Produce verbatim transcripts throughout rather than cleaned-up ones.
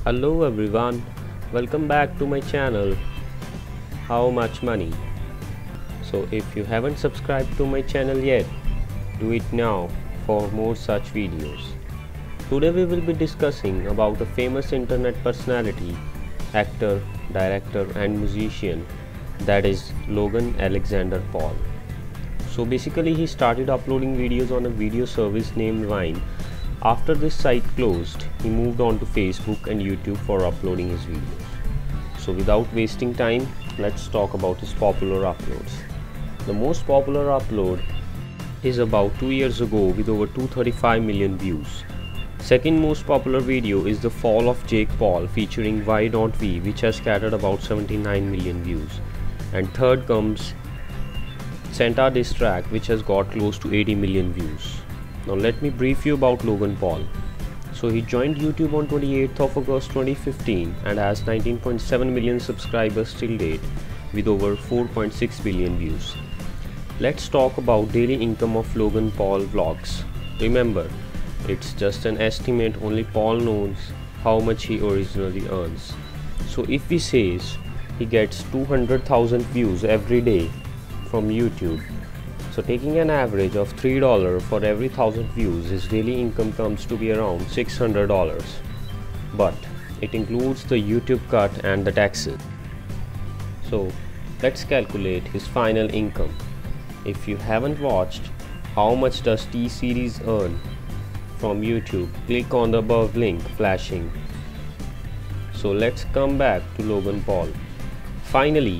Hello everyone, welcome back to my channel How Much Money. So if you haven't subscribed to my channel yet, do it now for more such videos. Today we will be discussing about a famous internet personality, actor, director and musician, that is Logan Alexander Paul. So basically he started uploading videos on a video service named Vine. After this site closed, he moved on to Facebook and YouTube for uploading his videos. So without wasting time, let's talk about his popular uploads. The most popular upload is about two years ago with over two hundred thirty-five million views. Second most popular video is the fall of Jake Paul featuring Why Don't We, which has scattered about seventy-nine million views. And third comes Santa Diss Track, which has got close to eighty million views. Now let me brief you about Logan Paul. So he joined YouTube on twenty-eighth of August twenty fifteen and has nineteen point seven million subscribers till date with over four point six billion views. Let's talk about daily income of Logan Paul vlogs. Remember, it's just an estimate, only Paul knows how much he originally earns. So if he says he gets two hundred thousand views every day from YouTube, so taking an average of three dollars for every one thousand views, his daily income comes to be around six hundred dollars. But it includes the YouTube cut and the taxes. So let's calculate his final income. If you haven't watched How Much Does T-Series Earn from YouTube, click on the above link flashing. So let's come back to Logan Paul. Finally,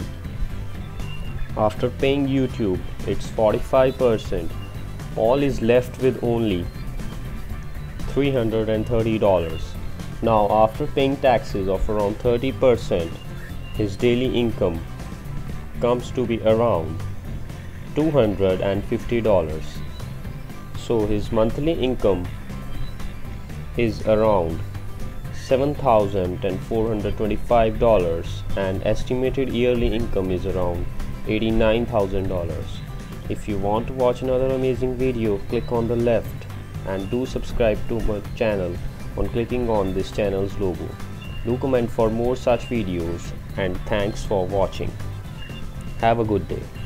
after paying YouTube its forty-five percent, Paul is left with only three hundred thirty dollars. Now after paying taxes of around thirty percent, his daily income comes to be around two hundred fifty dollars. So his monthly income is around seven thousand four hundred twenty-five dollars and estimated yearly income is around eighty-nine thousand dollars. If you want to watch another amazing video, click on the left and do subscribe to my channel on clicking on this channel's logo. Do comment for more such videos and thanks for watching. Have a good day.